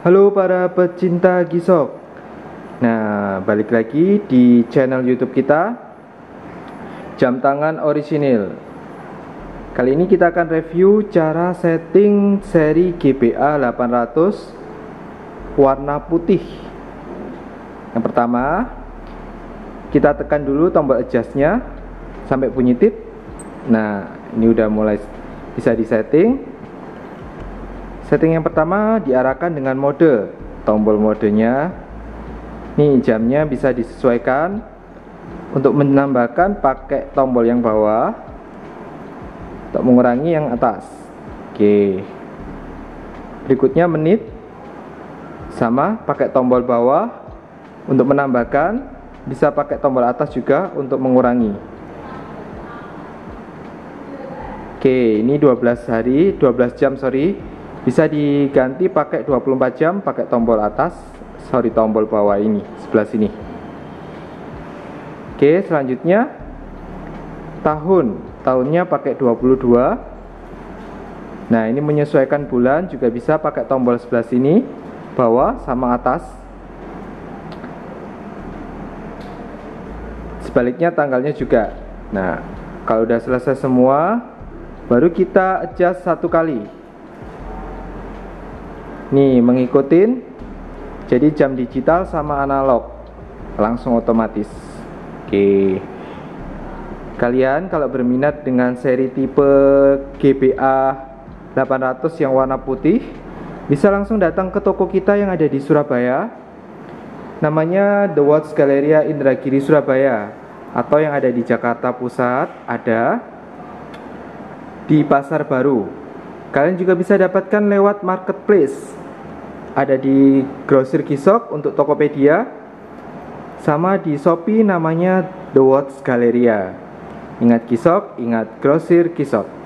Halo para pecinta Gisok. Nah, balik lagi di channel YouTube kita, Jam Tangan Orisinil. Kali ini kita akan review cara setting seri GBA 800 warna putih. Yang pertama, kita tekan dulu tombol adjustnya sampai bunyi tit. Nah, ini udah mulai bisa disetting. Setting yang pertama diarahkan dengan mode. Tombol modenya, nih jamnya bisa disesuaikan. Untuk menambahkan pakai tombol yang bawah, untuk mengurangi yang atas. Oke. Berikutnya menit, sama pakai tombol bawah. Untuk menambahkan bisa pakai tombol atas juga untuk mengurangi. Oke, ini 12 jam bisa diganti pakai 24 jam pakai tombol atas, tombol bawah ini, sebelah sini. Oke, selanjutnya tahunnya pakai 22. Nah, ini menyesuaikan bulan juga bisa pakai tombol sebelah sini, bawah sama atas. Sebaliknya tanggalnya juga. Nah, kalau udah selesai semua, baru kita adjust satu kali. Nih, mengikutin. Jadi jam digital sama analog langsung otomatis. Oke. Kalian kalau berminat dengan seri tipe GBA 800 yang warna putih, bisa langsung datang ke toko kita yang ada di Surabaya. Namanya The Watch Galleria Indragiri Surabaya. Atau yang ada di Jakarta Pusat, ada di Pasar Baru. Kalian juga bisa dapatkan lewat marketplace. Ada di Grosir Gisok untuk Tokopedia, sama di Shopee namanya The Watch Galleria. Ingat Gisok, ingat Grosir Gisok.